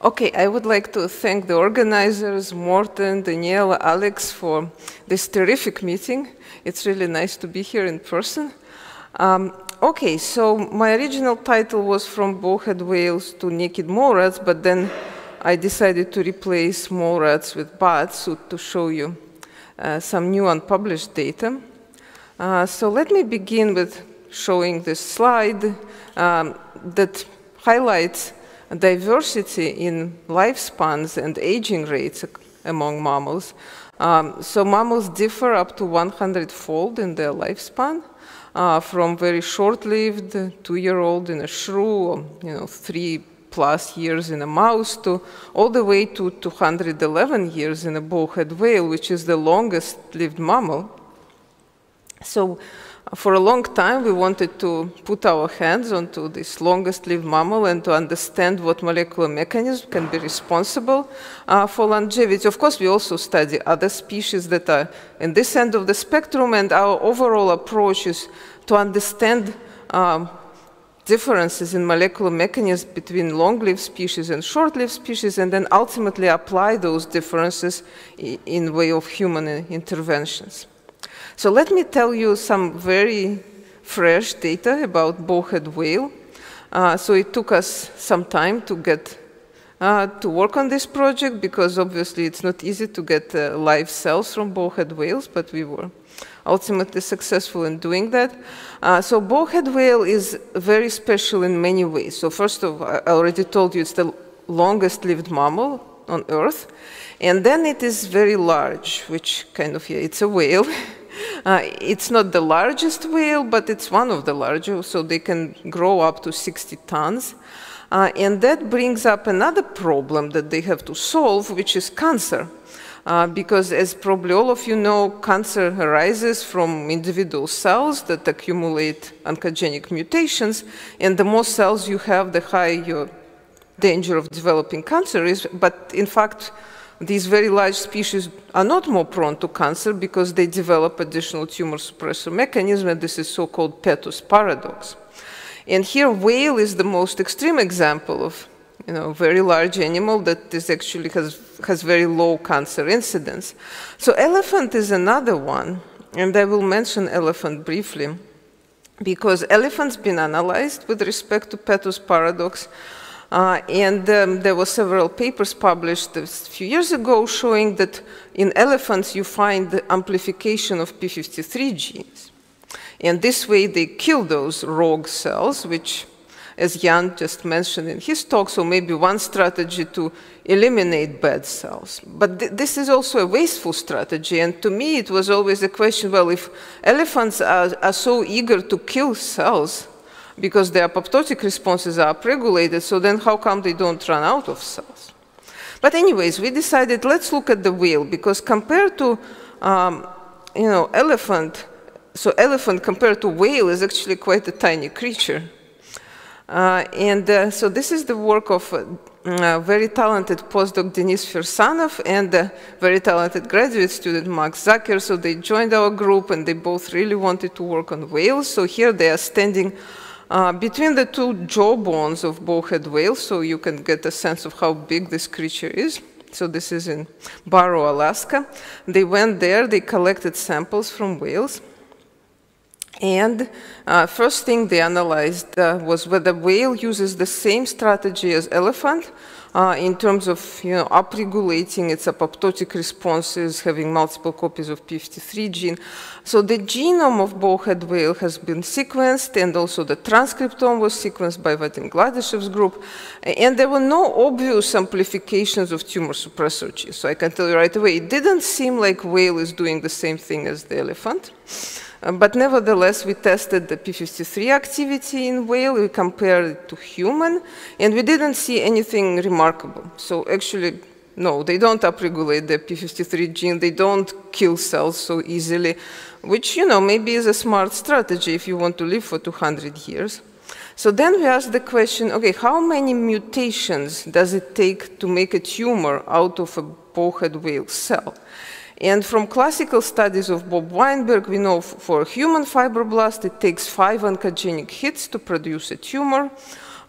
Okay, I would like to thank the organizers, Morten, Daniela, Alex, for this terrific meeting. It's really nice to be here in person. Okay, so my original title was From Bowhead Whales to Naked Mole Rats, but then I decided to replace mole rats with bats to show you some new unpublished data. So let me begin with showing this slide that highlights diversity in lifespans and aging rates among mammals. So mammals differ up to 100-fold in their lifespan, from very short-lived 2-year-old in a shrew, 3+ years in a mouse, to all the way to 211 years in a bowhead whale, which is the longest-lived mammal. So for a long time, we wanted to put our hands onto this longest-lived mammal and to understand what molecular mechanism can be responsible for longevity. Of course, we also study other species that are in this end of the spectrum, and our overall approach is to understand differences in molecular mechanisms between long-lived species and short-lived species, and then ultimately apply those differences in way of human interventions. So let me tell you some very fresh data about bowhead whale. So it took us some time to get to work on this project, because obviously it's not easy to get live cells from bowhead whales, but we were ultimately successful in doing that. So bowhead whale is very special in many ways. So first of all, I already told you it's the longest-lived mammal on Earth. And then it is very large, which kind of, it's a whale. It's not the largest whale, but it's one of the larger, so they can grow up to 60 tons. And that brings up another problem that they have to solve, which is cancer. Because as probably all of you know, cancer arises from individual cells that accumulate oncogenic mutations, and the more cells you have, the higher your danger of developing cancer is. But in fact, these very large species are not more prone to cancer because they develop additional tumor suppressor mechanism, and this is so-called Petus paradox. And here, whale is the most extreme example of very large animal that is actually has very low cancer incidence. So elephant is another one, and I will mention elephant briefly, because elephant's been analyzed with respect to Petus paradox. There were several papers published a few years ago showing that in elephants you find the amplification of p53 genes. And this way they kill those rogue cells, which, as Jan just mentioned in his talk, so maybe one strategy to eliminate bad cells. But this is also a wasteful strategy, and to me it was always a question, well, if elephants are so eager to kill cells, because their apoptotic responses are upregulated, so then how come they don't run out of cells? But anyways, we decided let's look at the whale, because compared to elephant, so elephant compared to whale is actually quite a tiny creature. So this is the work of very talented postdoc Denis Firsanov and a very talented graduate student Max Zucker. So they joined our group, and they both really wanted to work on whales. So here they are standing between the two jaw bones of bowhead whales, so you can get a sense of how big this creature is. So this is in Barrow, Alaska. They went there, they collected samples from whales. And first thing they analyzed was whether whale uses the same strategy as elephant in terms of upregulating its apoptotic responses, having multiple copies of p53 gene. So the genome of bowhead whale has been sequenced, and also the transcriptome was sequenced by Vadim Gladishev's group. And there were no obvious amplifications of tumor suppressor genes. So I can tell you right away, it didn't seem like whale is doing the same thing as the elephant. But nevertheless, we tested the p53 activity in whale, we compared it to human, and we didn't see anything remarkable. So actually, no, they don't upregulate the p53 gene, they don't kill cells so easily, which, maybe is a smart strategy if you want to live for 200 years. So then we asked the question, okay, how many mutations does it take to make a tumor out of a bowhead whale cell? And from classical studies of Bob Weinberg, we know for a human fibroblast, it takes 5 oncogenic hits to produce a tumor.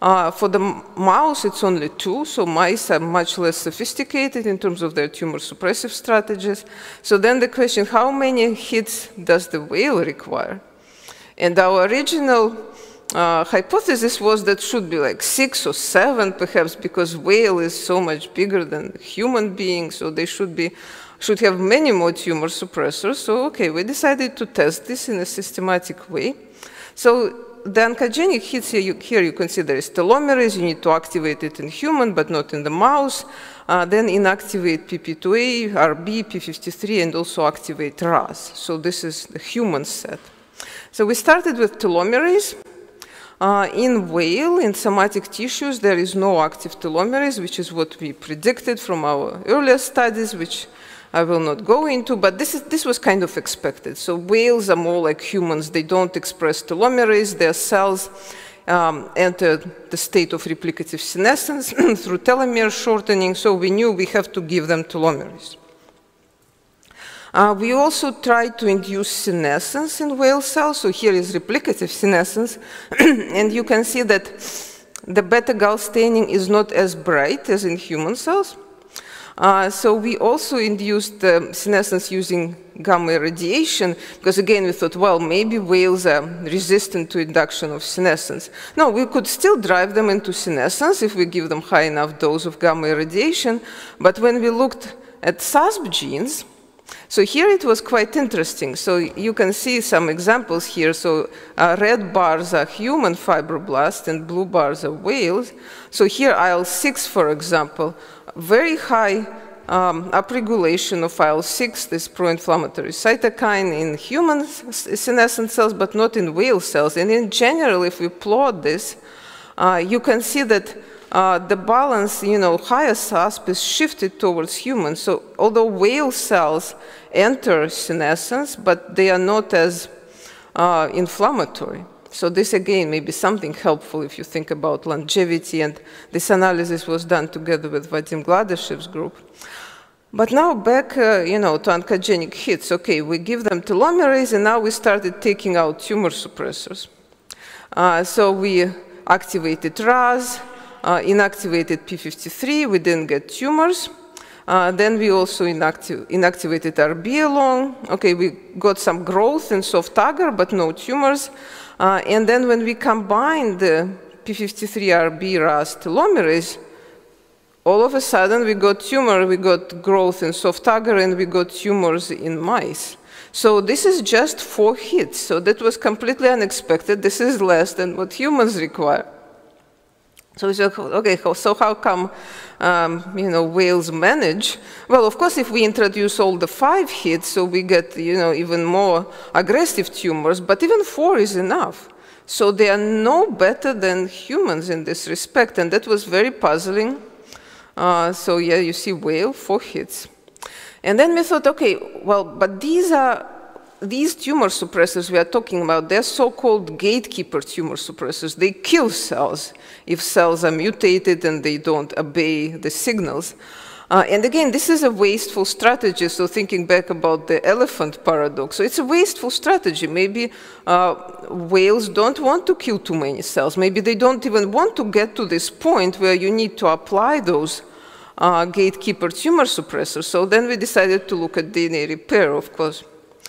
For the mouse, it's only 2, so mice are much less sophisticated in terms of their tumor suppressive strategies. So then the question, how many hits does the whale require? And our original hypothesis was that should be like 6 or 7, perhaps, because whale is so much bigger than human beings, so they should have many more tumor suppressors. So, okay, we decided to test this in a systematic way. So the oncogenic hits here you consider is telomerase. You need to activate it in human, but not in the mouse. Then inactivate PP2A, RB, P53, and also activate RAS. So this is the human set. So we started with telomerase. In whale, in somatic tissues, there is no active telomerase, which is what we predicted from our earlier studies, which I will not go into, but this was kind of expected. So whales are more like humans. They don't express telomerase. Their cells enter the state of replicative senescence through telomere shortening, so we knew we have to give them telomerase. We also tried to induce senescence in whale cells. So here is replicative senescence. And you can see that the beta-gal staining is not as bright as in human cells. So we also induced senescence using gamma irradiation, because again we thought, well, maybe whales are resistant to induction of senescence. No, we could still drive them into senescence if we give them high enough dose of gamma irradiation. But when we looked at SASP genes, so here it was quite interesting. So you can see some examples here. So red bars are human fibroblasts and blue bars are whales. So here IL-6, for example, very high upregulation of IL-6, this pro-inflammatory cytokine in human senescent cells, but not in whale cells. And in general, if we plot this, you can see that the balance, higher SASP is shifted towards humans. So although whale cells enter senescence, but they are not as inflammatory. So this, again, may be something helpful if you think about longevity, and this analysis was done together with Vadim Gladashev's group. But now back, to oncogenic hits. Okay, we give them telomerase, and now we started taking out tumor suppressors. So we activated RAS, inactivated P53, we didn't get tumors. Then we also inactivated RB alone. Okay, we got some growth in soft agar, but no tumors. And then when we combined the P53 RB RAS telomerase, all of a sudden we got tumor, we got growth in soft agar, and we got tumors in mice. So this is just 4 hits. So that was completely unexpected. This is less than what humans require. So we said, okay, so how come, whales manage? Well, of course, if we introduce all the 5 hits, so we get, even more aggressive tumors, but even 4 is enough. So they are no better than humans in this respect, and that was very puzzling. So yeah, you see whale, 4 hits. And then we thought, okay, well, but these tumor suppressors we are talking about, they're so-called gatekeeper tumor suppressors. They kill cells if cells are mutated and they don't obey the signals. And again, this is a wasteful strategy. So thinking back about the elephant paradox, so it's a wasteful strategy. Maybe whales don't want to kill too many cells. Maybe they don't even want to get to this point where you need to apply those gatekeeper tumor suppressors. So then we decided to look at DNA repair, of course.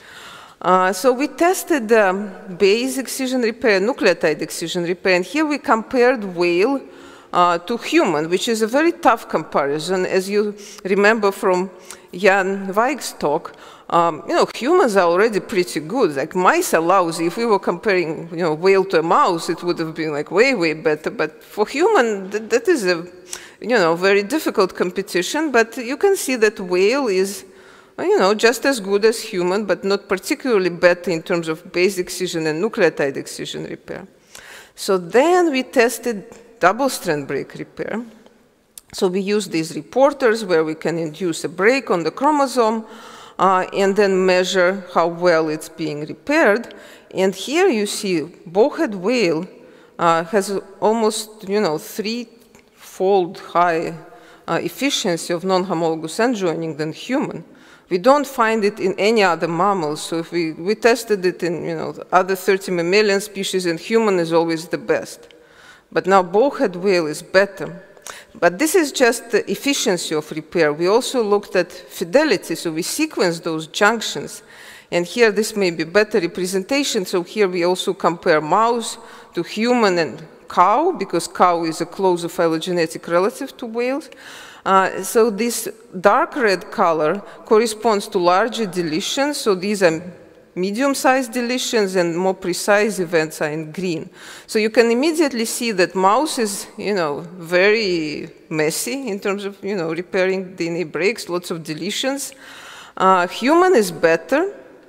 So we tested base excision repair, nucleotide excision repair, and here we compared whale to human, which is a very tough comparison. As you remember from Jan Weig's talk, humans are already pretty good. Like mice are lousy. If we were comparing, whale to a mouse, it would have been like way, way better. But for human, that is a, very difficult competition. But you can see that whale is, just as good as human, but not particularly better in terms of base excision and nucleotide excision repair. So then we tested double-strand break repair. So we use these reporters where we can induce a break on the chromosome and then measure how well it's being repaired. And here you see bowhead whale has almost, 3-fold high efficiency of non-homologous end joining than human. We don't find it in any other mammals. So if we tested it in other 30 mammalian species, and human is always the best. but now bowhead whale is better. But this is just the efficiency of repair. We also looked at fidelity, so we sequenced those junctions. And here this may be better representation, so here we also compare mouse to human and cow, because cow is a closer phylogenetic relative to whales. So this dark red color corresponds to larger deletions, so these are medium-sized deletions, and more precise events are in green. So you can immediately see that mouse is, very messy in terms of, repairing DNA breaks, lots of deletions. Human is better,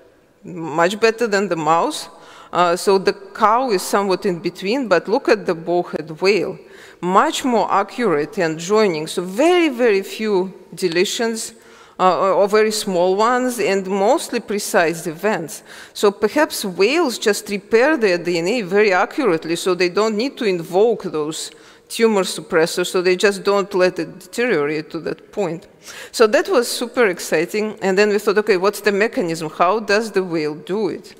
much better than the mouse. So the cow is somewhat in between, but look at the bowhead whale. Much more accurate and joining, so very, very few deletions, or very small ones, and mostly precise events. So perhaps whales just repair their DNA very accurately, so they don't need to invoke those tumor suppressors, so they just don't let it deteriorate to that point. So that was super exciting, and then we thought, okay, what's the mechanism? How does the whale do it?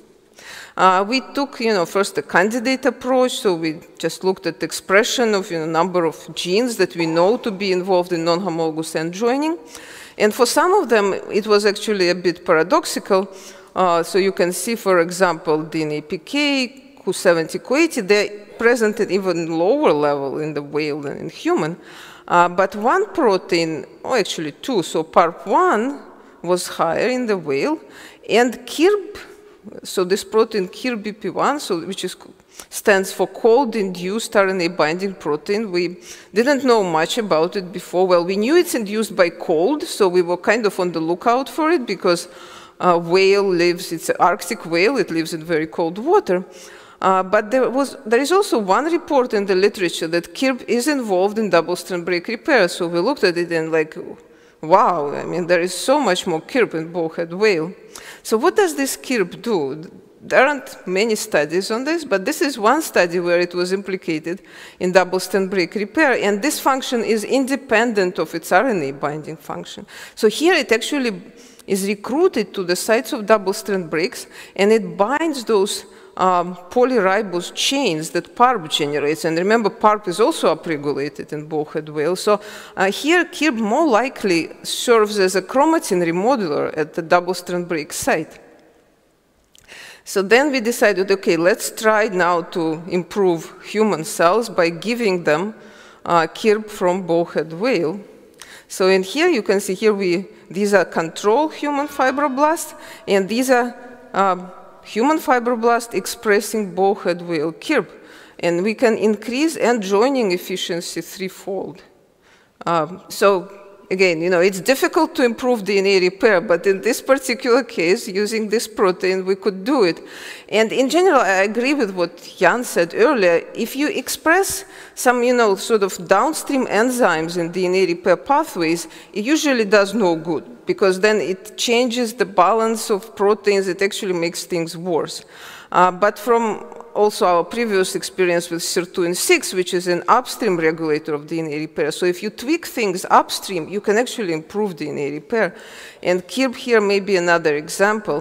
We took, first a candidate approach, so we just looked at the expression of a number of genes that we know to be involved in non-homologous end joining. And for some of them, it was actually a bit paradoxical. So you can see, for example, DNA PK, Q70, Q80, they're present at even lower level in the whale than in human. But one protein, actually two, so PARP1 was higher in the whale, and CIRB, so this protein CIRBP1, so which stands for cold-induced RNA binding protein. We didn't know much about it before. Well, we knew it's induced by cold, so we were kind of on the lookout for it, because whale lives, it's an Arctic whale, it lives in very cold water. But there is also one report in the literature that CIRB is involved in double-strand break repair. So we looked at it and like, wow, I mean, there is so much more CIRB in bowhead whale. So what does this CIRB do? There aren't many studies on this, but this is one study where it was implicated in double-strand break repair, and this function is independent of its RNA binding function. So here it actually is recruited to the sites of double-strand breaks, and it binds those polyribose chains that PARP generates. And remember, PARP is also upregulated in bowhead whale. So here, CIRB more likely serves as a chromatin remodeler at the double-strand break site. So then we decided, okay, let's try now to improve human cells by giving them CIRB from bowhead whale. So in here, you can see here, these are control human fibroblasts, and these are human fibroblasts expressing bowhead whale CIRB. And we can increase end joining efficiency threefold. So again, it's difficult to improve DNA repair, but in this particular case, using this protein, we could do it. And in general, I agree with what Jan said earlier. If you express some, sort of downstream enzymes in DNA repair pathways, it usually does no good, because then it changes the balance of proteins. It actually makes things worse. But from also our previous experience with CIR2 and 6, which is an upstream regulator of DNA repair. So if you tweak things upstream, you can actually improve DNA repair. And CIRB here may be another example.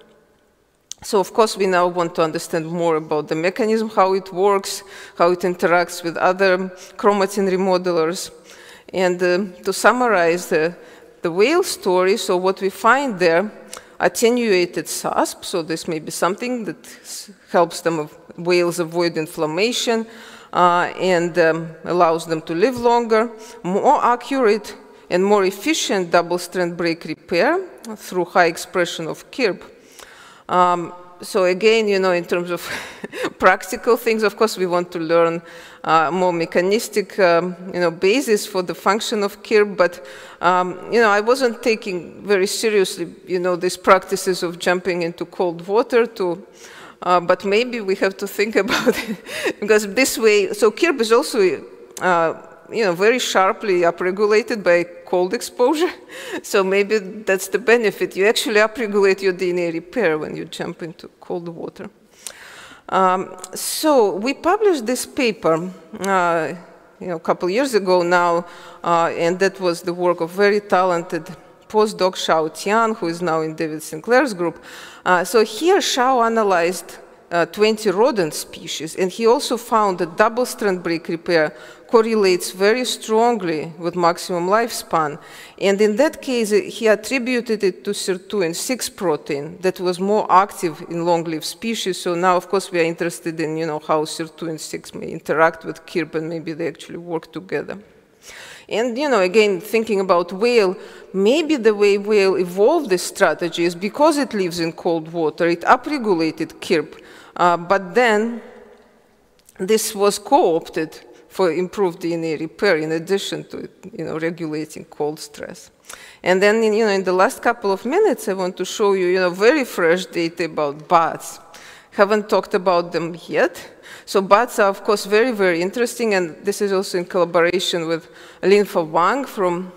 So of course, we now want to understand more about the mechanism, how it works, how it interacts with other chromatin remodelers. And to summarize the whale story, so what we find there, attenuated SASP, so this may be something that helps them, whales avoid inflammation and allows them to live longer, more accurate and more efficient double-strand break repair through high expression of CIRB. So again, in terms of practical things, of course, we want to learn more mechanistic, basis for the function of CIRB. But, I wasn't taking very seriously, these practices of jumping into cold water but maybe we have to think about it, because this way, so CIRB is also, very sharply upregulated by cold exposure. So maybe that's the benefit. You actually upregulate your DNA repair when you jump into cold water. So we published this paper a couple years ago now, and that was the work of very talented postdoc Shao Tian, who is now in David Sinclair's group. So here Shao analyzed 20 rodent species, and he also found that double-strand break repair correlates very strongly with maximum lifespan. And in that case, he attributed it to sirtuin 6 protein that was more active in long-lived species. So now, of course, we are interested in, how sirtuin 6 may interact with CIRB, and maybe they actually work together. And, again, thinking about whale, maybe the way whale evolved this strategy is because it lives in cold water. It upregulated CIRB, but then this was co-opted for improved DNA repair in addition to, regulating cold stress. And then, in the last couple of minutes, I want to show you, very fresh data about bats. Haven't talked about them yet. So bats are, of course, very, very interesting, and this is also in collaboration with Lin-Fa Wang from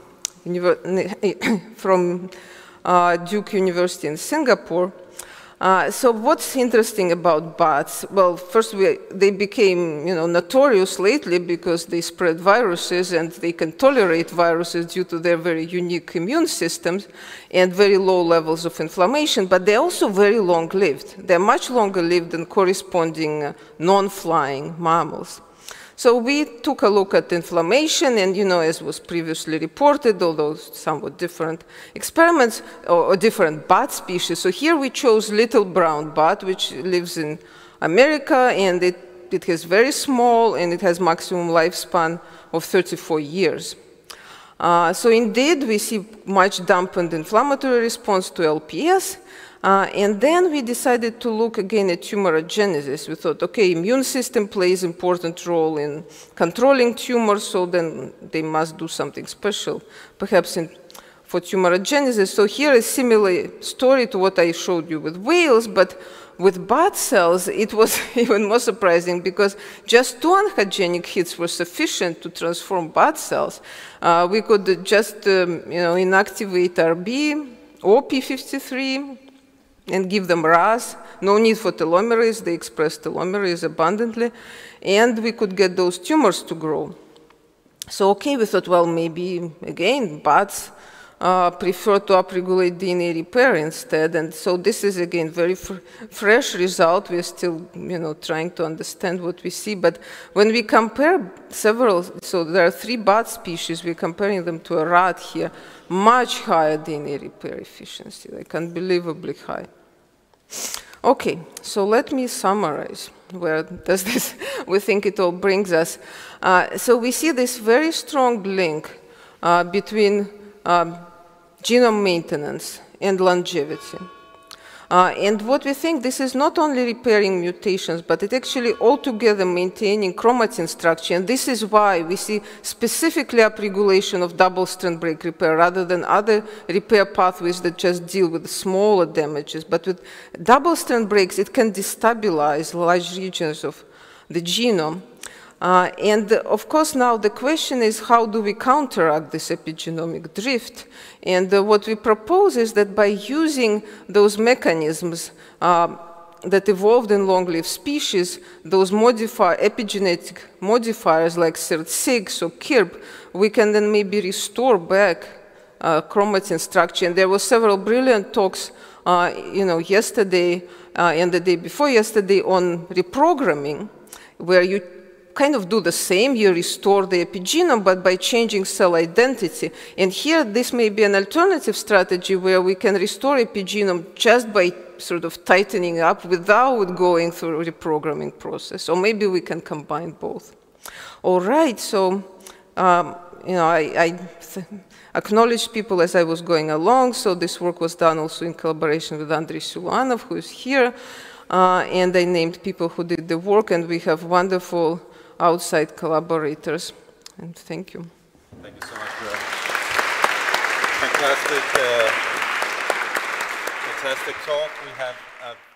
Duke University in Singapore. So what's interesting about bats? Well, first, they became notorious lately because they spread viruses, and they can tolerate viruses due to their very unique immune systems and very low levels of inflammation, but they're also very long-lived. They're much longer lived than corresponding non-flying mammals. So we took a look at inflammation, and as was previously reported, although somewhat different experiments or different bat species. So here we chose little brown bat, which lives in America, and it is very small, and it has maximum lifespan of 34 years. So indeed, we see much dampened inflammatory response to LPS. And then we decided to look again at tumorigenesis. We thought, okay, immune system plays an important role in controlling tumors, so then they must do something special, perhaps for tumorigenesis. So here is a similar story to what I showed you with whales, but with bat cells, it was even more surprising because just 2 oncogenic hits were sufficient to transform bat cells. We could just inactivate RB, OP53, and give them RAS. No need for telomerase. They express telomerase abundantly. And we could get those tumors to grow. So, okay, we thought, well, maybe, again, bats prefer to upregulate DNA repair instead. And so this is, again, very fresh result. We're still, trying to understand what we see. But when we compare several, so there are 3 bat species, we're comparing them to a rat here, much higher DNA repair efficiency, like unbelievably high. Okay, so let me summarize. Where does this, we think it all brings us. So we see this very strong link between genome maintenance and longevity. And what we think, this is not only repairing mutations, but it actually altogether maintaining chromatin structure. And this is why we see specifically upregulation of double-strand break repair rather than other repair pathways that just deal with smaller damages. But with double-strand breaks, it can destabilize large regions of the genome. And of course, now the question is, how do we counteract this epigenomic drift? And what we propose is that by using those mechanisms that evolved in long-lived species, those epigenetic modifiers like SIRT6 or CIRB, we can then maybe restore back chromatin structure. And there were several brilliant talks, yesterday and the day before yesterday on reprogramming, where you kind of do the same, you restore the epigenome, but by changing cell identity. And here, this may be an alternative strategy where we can restore epigenome just by sort of tightening up without going through a reprogramming process. Or maybe we can combine both. All right, so, I acknowledged people as I was going along, so this work was done also in collaboration with Andrei Sulanov, who is here, and I named people who did the work, and we have wonderful outside collaborators. And thank you. Thank you so much, Vera. Fantastic talk. We have